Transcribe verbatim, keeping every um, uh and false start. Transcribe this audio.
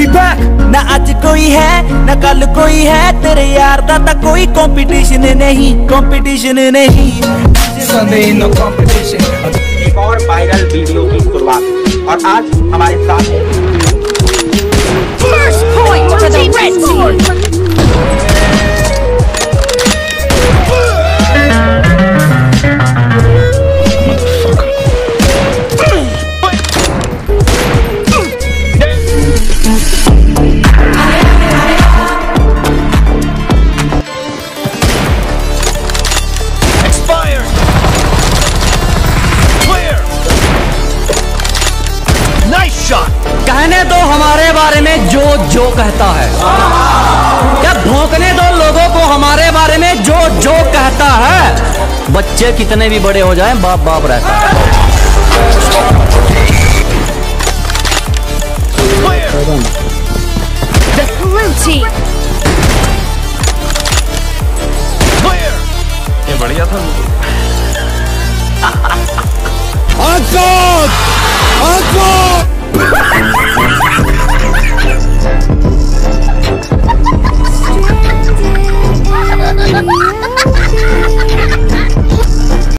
We back! ना आज कोई है ना कल कोई है, तेरे यार दा ता कोई कंपटीशन नहीं, कंपटीशन नहीं। Sunday no competition। एक और वायरल वीडियो की शुरुआत, और आज हमारे साथ First point to the red team। कहने दो हमारे बारे में जो जो कहता है, क्या भौंकने दो लोगों को हमारे बारे में जो जो कहता है। बच्चे कितने भी बड़े हो जाएं, बाप बाप रहता है। The blue team। ये बढ़िया था। आजाद! आजाद!